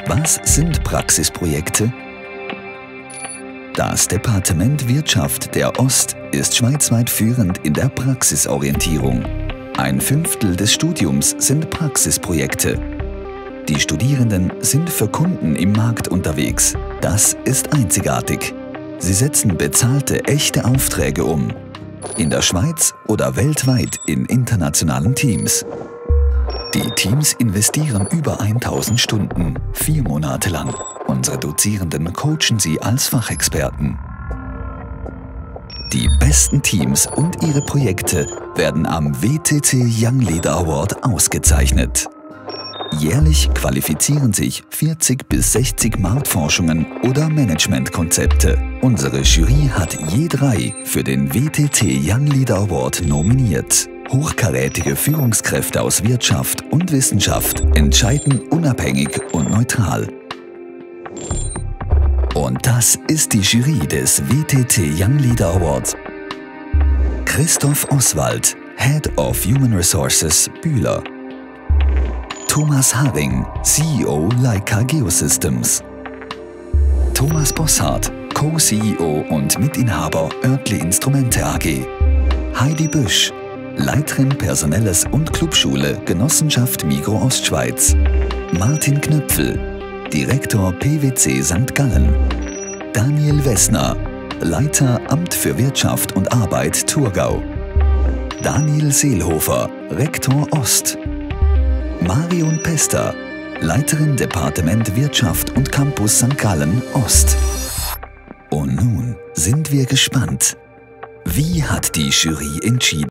Was sind Praxisprojekte? Das Departement Wirtschaft der Ost ist schweizweit führend in der Praxisorientierung. 1/5 des Studiums sind Praxisprojekte. Die Studierenden sind für Kunden im Markt unterwegs. Das ist einzigartig. Sie setzen bezahlte, echte Aufträge um. In der Schweiz oder weltweit in internationalen Teams. Die Teams investieren über 1000 Stunden, 4 Monate lang. Unsere Dozierenden coachen sie als Fachexperten. Die besten Teams und ihre Projekte werden am WTC Young Leader Award ausgezeichnet. Jährlich qualifizieren sich 40 bis 60 Marktforschungen oder Managementkonzepte. Unsere Jury hat je 3 für den WTC Young Leader Award nominiert. Hochkarätige Führungskräfte aus Wirtschaft und Wissenschaft entscheiden unabhängig und neutral. Und das ist die Jury des WTC Young Leader Awards. Christoph Oswald, Head of Human Resources, Bühler. Thomas Haring, CEO Leica Geosystems. Thomas Bosshardt, Co-CEO und Mitinhaber Oertli Instrumente AG. Heidi Büsch, Leiterin Personelles und Clubschule Genossenschaft Migros Ostschweiz. Martin Knöpfel, Direktor PwC St. Gallen. Daniel Wessner, Leiter Amt für Wirtschaft und Arbeit Thurgau. Daniel Seelhofer, Rektor Ost. Marion Pester, Leiterin Departement Wirtschaft und Campus St. Gallen Ost. Und nun sind wir gespannt. Wie hat die Jury entschieden?